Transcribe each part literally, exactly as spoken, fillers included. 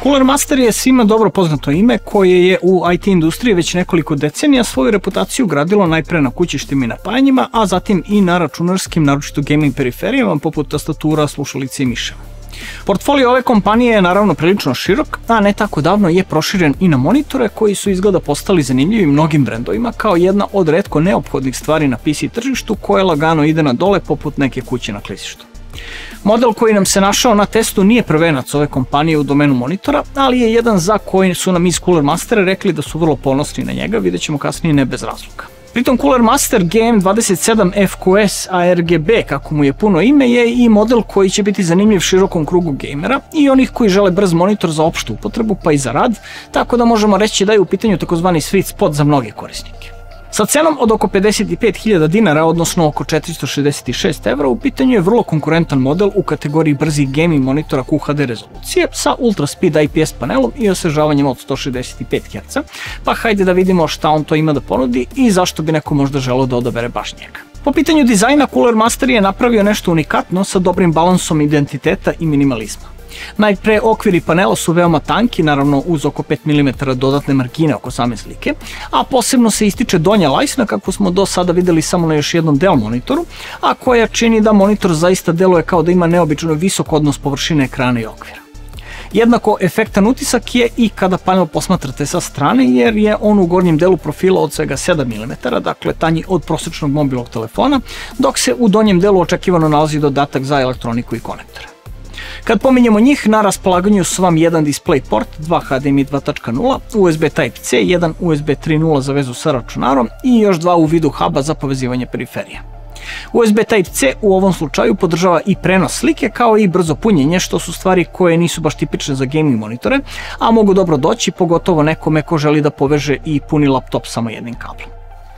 Cooler Master je svima dobro poznato ime koje je u I T industriji već nekoliko decenija svoju reputaciju gradilo najpre na kućištima i napajanjima, a zatim i na računarskim, naročito gaming periferijama poput tastatura, slušalice i miševa. Portfolio ove kompanije je naravno prilično širok, a ne tako davno je proširen i na monitore koji su izgleda postali zanimljivi mnogim brendovima kao jedna od retko neophodnih stvari na P C tržištu koje lagano ide na dole poput neke kuće na klizištu. Model koji nam se našao na testu nije prvenac ove kompanije u domenu monitora, ali je jedan za koji su nam iz Cooler Mastera rekli da su vrlo ponosni na njega, vidjet ćemo kasnije ne bez razloga. Pritom Cooler Master G M dvadeset sedam F Q S A R G B, kako mu je puno ime, je i model koji će biti zanimljiv širokom krugu gamera i onih koji žele brz monitor za opštu upotrebu pa i za rad, tako da možemo reći da je u pitanju takozvani sweet spot za mnoge korisnike. Sa cenom od oko pedeset pet hiljada dinara, odnosno oko četiristo šezdeset šest evra, u pitanju je vrlo konkurentan model u kategoriji brzih gaming monitora Q H D rezolucije sa Ultra Speed I P S panelom i osvežavanjem od sto šezdeset pet herca, pa hajde da vidimo šta on to ima da ponudi i zašto bi neko možda želeo da odabere baš njega. Po pitanju dizajna, Cooler Master je napravio nešto unikatno sa dobrim balansom identiteta i minimalizma. Najpre, okviri panela su veoma tanki, naravno uz oko pet milimetara dodatne margine oko same slike, a posebno se ističe donja lajsna kako smo do sada videli samo na još jednom Dell monitoru, a koja čini da monitor zaista deluje kao da ima neobično visok odnos površine ekrana i okvira. Jednako efektan utisak je i kada panel posmatrate sa strane, jer je on u gornjem delu profila od svega sedam milimetara, dakle tanji od prosječnog mobilnog telefona, dok se u donjem delu očekivano nalazi dodatak za elektroniku i konektore. Kad pominjemo njih, na raspolaganju su vam jedan display port, dva H D M I dva tačka nula, U S B Type-C, jedan U S B tri tačka nula za vezu sa računarom i još dva u vidu huba za povezivanje periferija. U S B Type-C u ovom slučaju podržava i prenos slike kao i brzo punjenje, što su stvari koje nisu baš tipične za gaming monitore, a mogu dobro doći, pogotovo nekome ko želi da poveže i puni laptop samo jednim kablom.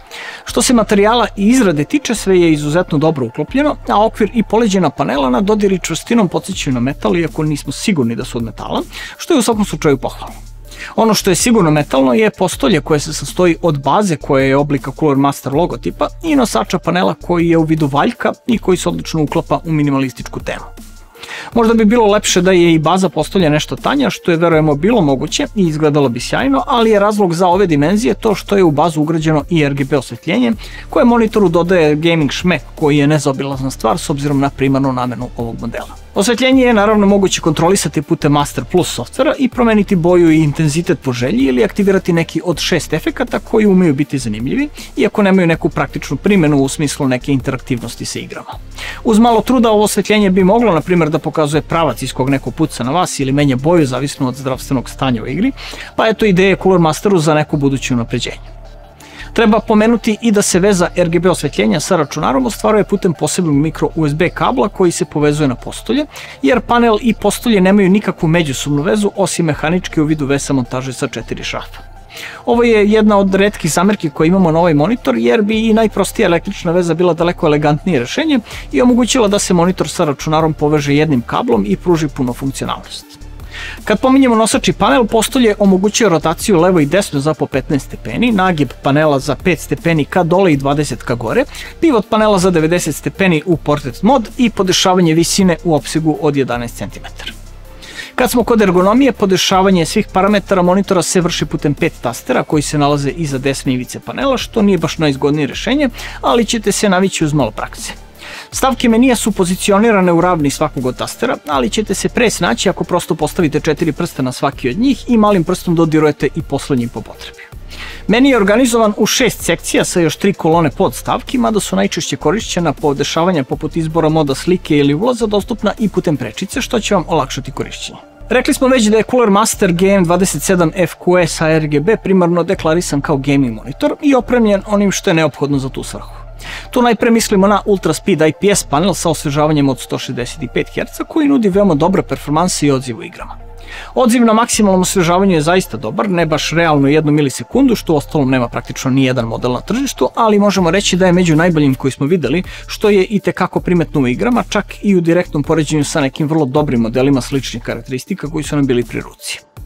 Što se materijala i izrade tiče, sve je izuzetno dobro uklopljeno, a okvir i poleđena panela na dodir i čvrstinom podsjećaju na metal, iako nismo sigurni da su od metala, što je u svakom slučaju pohvalno. Ono što je sigurno metalno je postolje koje se sastoji od baze koja je oblika Cooler Master logotipa i nosača panela koji je u vidu valjka i koji se odlično uklapa u minimalističku temu. Možda bi bilo lepše da je i baza postolja nešto tanja, što je verujemo bilo moguće i izgledalo bi sjajno, ali je razlog za ove dimenzije to što je u bazu ugrađeno i R G B osvetljenje, koje monitoru dodaje gaming šmek koji je nezaobilazna stvar s obzirom na primarnu namenu ovog modela. Osvetljenje je naravno moguće kontrolisati putem Master Plus softvera i promeniti boju i intenzitet po želji ili aktivirati neki od šest efekata koji umeju biti zanimljivi, iako nemaju neku praktičnu primjenu u smislu neke interaktivnosti sa igrama. Uz malo truda ovo osvetljenje bi moglo, na primjer, da pokazuje pravac iz kog neko puca na vas ili menja boju zavisno od zdravstvenog stanja u igri, pa eto ideje Cooler Masteru za neko buduće unapređenje. Treba pomenuti i da se veza R G B osvetljenja sa računarom ostvaruje putem posebnog mikro U S B kabla koji se povezuje na postolje, jer panel i postolje nemaju nikakvu međusobnu vezu osim mehaničke u vidu vesa montaže sa četiri šrafa. Ovo je jedna od retkih zamerki koje imamo na ovaj monitor, jer bi i najprostija električna veza bila daleko elegantnije rešenje i omogućila da se monitor sa računarom poveže jednim kablom i pruži puno funkcionalnost. Kad pominjemo nosači panel, postolje omogućuje rotaciju levo i desno za po petnaest stepeni, nagib panela za pet stepeni ka dole i dvadeset ka gore, pivot panela za devedeset stepeni u portrait mod i podešavanje visine u opsegu od jedanaest centimetara. Kad smo kod ergonomije, podešavanje svih parametara monitora se vrši putem pet tastera koji se nalaze iza desne ivice panela, što nije baš najzgodnije rešenje, ali ćete se navići uz malo prakse. Stavke menija su pozicionirane u ravni svakog od tastera, ali ćete se pre snaći ako prosto postavite četiri prsta na svaki od njih i malim prstom dodirujete i poslednji po potrebi. Meni je organizovan u šest sekcija sa još tri kolone podstavki, mada su najčešće korišćena podešavanja poput izbora moda slike ili ulaza dostupna i putem prečice, što će vam olakšati korišćenje. Rekli smo već da je Cooler Master G M dvadeset sedam F Q S A R G B primarno deklarisan kao gaming monitor i opremljen onim što je neophodno za tu svrhu. Tu najpre mislimo na Ultra Speed I P S panel sa osvežavanjem od sto šezdeset pet herca koji nudi veoma dobre performanse i odziv u igrama. Odziv na maksimalnom osvežavanju je zaista dobar, ne baš realno jednu milisekundu, što uostalom nema praktično ni jedan model na tržištu, ali možemo reći da je među najboljim koji smo videli, što je i tekako primetno u igrama, čak i u direktnom poređenju sa nekim vrlo dobrim modelima sličnih karakteristika koji su nam bili pri ruci.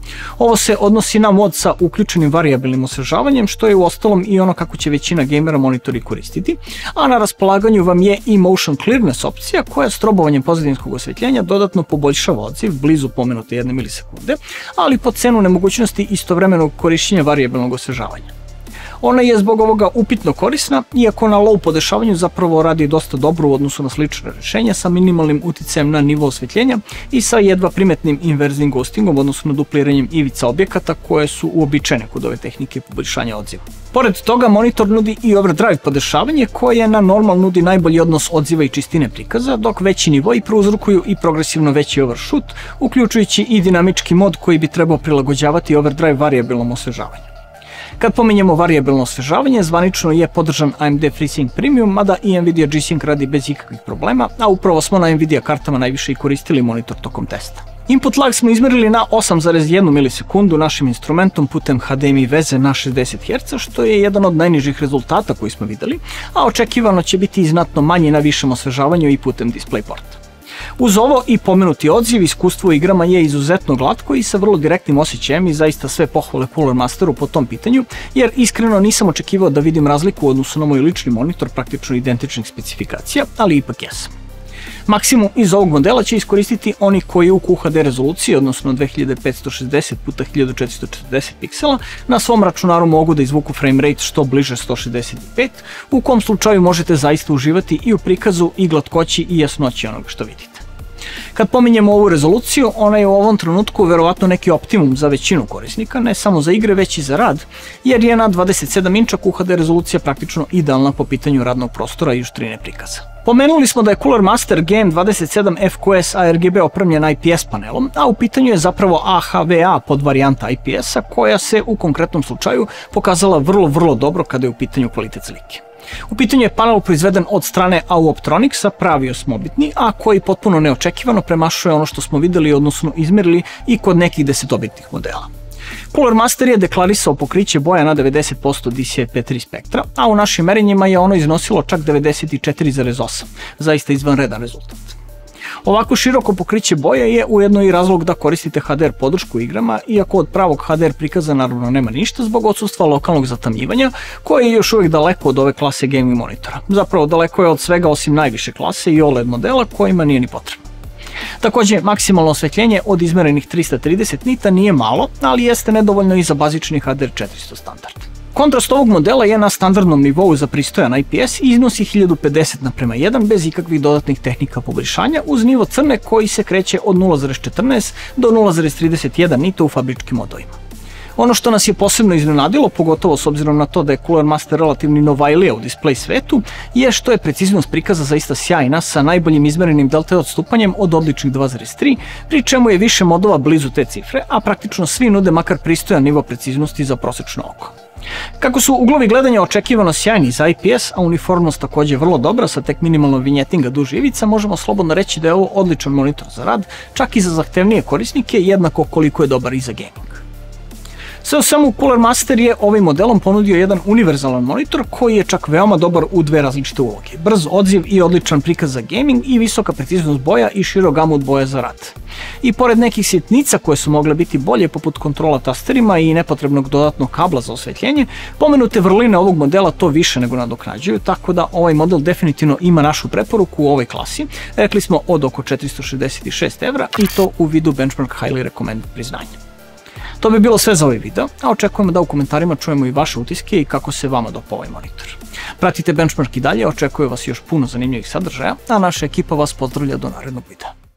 Ovo se odnosi na mod sa uključenim varijabilnim osvežavanjem, što je u ostalom i ono kako će većina gamera monitori koristiti, a na raspolaganju vam je i Motion Clearness opcija koja strobovanjem pozadinskog osvetljenja dodatno poboljšava odziv blizu pomenute jedne milisekunde, ali po cenu nemogućnosti istovremenog korišćenja varijabilnog osvežavanja. Ona je zbog ovoga upitno korisna, iako na low podešavanju zapravo radi dosta dobro u odnosu na slične rešenja sa minimalnim uticajem na nivo osvetljenja i sa jedva primetnim inverznim ghostingom, odnosno dupliranjem ivica objekata koje su uobičajene kod ove tehnike poboljšanja odziva. Pored toga, monitor nudi i overdrive podešavanje koje na normal nudi najbolji odnos odziva i čistine prikaza, dok veći nivoi prouzrokuju i progresivno veći overshoot, uključujući i dinamički mod koji bi trebao prilagođavati overdrive varijabilnom osvežavanju. Kad pominjemo varijabilno osvežavanje, zvanično je podržan A M D FreeSync Premium, mada i Nvidia G-Sync radi bez ikakvih problema, a upravo smo na Nvidia kartama najviše i koristili monitor tokom testa. Input lag smo izmerili na osam zarez jednu milisekundu našim instrumentom putem H D M I veze na šezdeset herca, što je jedan od najnižih rezultata koji smo videli, a očekivano će biti i znatno manji na višem osvežavanju i putem DisplayPorta. Uz ovo i pomenuti odziv, iskustvo u igrama je izuzetno glatko i sa vrlo direktnim osjećajem i zaista sve pohvale Cooler Masteru po tom pitanju, jer iskreno nisam očekivao da vidim razliku u odnosu na moj lični monitor praktično identičnih specifikacija, ali ipak jesam. Maksimum iz ovog modela će iskoristiti oni koji u Q H D rezoluciji, odnosno dve hiljade petsto šezdeset puta hiljadu četiristo četrdeset piksela, na svom računaru mogu da izvuku frame rate što bliže sto šezdeset pet, u kom slučaju možete zaista uživati i u prikazu i glatkoći i jasnoći onoga što vidite. Kad pominjemo ovu rezoluciju, ona je u ovom trenutku verovatno neki optimum za većinu korisnika, ne samo za igre već i za rad, jer je na dvadeset sedam inča Q H D rezolucija praktično idealna po pitanju radnog prostora i oštrine prikaza. Pomenuli smo da je Cooler Master G M dvadeset sedam F Q S A R G B opremljen I P S panelom, a u pitanju je zapravo A H V A podvarijanta I P S-a koja se u konkretnom slučaju pokazala vrlo, vrlo dobro kada je u pitanju kvalitet slike. U pitanju je panel proizveden od strane A U Optronicsa, pravi osmobitni, a koji potpuno neočekivano premašuje ono što smo videli, odnosno izmerili i kod nekih desetobitnih modela. Cooler Master je deklarisao pokriće boja na devedeset posto D C I P tri spektra, a u našim merenjima je ono iznosilo čak devedeset četiri zarez osam, zaista izvanredan rezultat. Ovako široko pokriće boje je ujedno i razlog da koristite H D R podršku u igrama, iako od pravog H D R prikaza naravno nema ništa zbog odsustva lokalnog zatamnjivanja, koje je još uvijek daleko od ove klase gaming monitora. Zapravo daleko je od svega osim najviše klase i O L E D modela kojima nije ni potrebno. Takođe, maksimalno osvetljenje od izmerenih trista trideset nita nije malo, ali jeste nedovoljno i za bazični H D R četiristo standard. Kontrast ovog modela je na standardnom nivou za pristojan I P S i iznosi hiljadu pedeset naprema jedan bez ikakvih dodatnih tehnika poboljšanja, uz nivo crne koji se kreće od nula zarez četrnaest do nula zarez trideset jedan nita u fabričkim modovima. Ono što nas je posebno iznenadilo, pogotovo s obzirom na to da je Cooler Master relativni novajlija u display svetu, je što je preciznost prikaza zaista sjajna sa najboljim izmerenim delta odstupanjem od odličnih dva zarez tri, pri čemu je više modova blizu te cifre, a praktično svi nude makar pristojan nivo preciznosti za prosečno oko. Kako su uglovi gledanja očekivano sjajni za I P S, a uniformnost takođe vrlo dobra sa tek minimalnom vinjetinga duž ivica, možemo slobodno reći da je ovo odličan monitor za rad, čak i za zahtevnije korisnike, jednako koliko je dobar i za gaming. Sve u svemu, Cooler Master je ovim modelom ponudio jedan univerzalan monitor koji je čak veoma dobar u dve različite uloge. Brz odziv i odličan prikaz za gaming i visoka preciznost boja i širok gamut boja za rad. I pored nekih sitnica koje su mogle biti bolje poput kontrola tasterima i nepotrebnog dodatnog kabla za osvetljenje, pomenute vrline ovog modela to više nego nadoknađuju, tako da ovaj model definitivno ima našu preporuku u ovoj klasi, rekli smo od oko četiristo šezdeset šest evra i to u vidu Benchmark Highly Recommended priznanja. To bi bilo sve za ovaj video, a očekujemo da u komentarima čujemo i vaše utiske i kako se vama dopao ovaj monitor. Pratite Benchmark i dalje, očekuje vas još puno zanimljivih sadržaja, a naša ekipa vas pozdravlja do narednog videa.